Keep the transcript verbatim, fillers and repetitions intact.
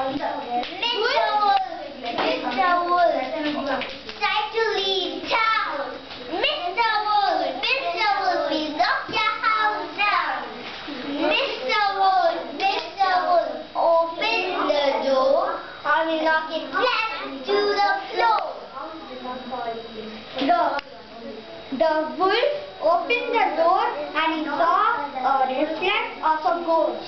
Mister Wolf, time to leave town. Mister Wolf, Mister Wolf, we knock your house down. Mister Wolf, Mister Wolf, open the door. I will knock it flat to the floor. The, the wolf opened the door and he saw a reflex of a goat.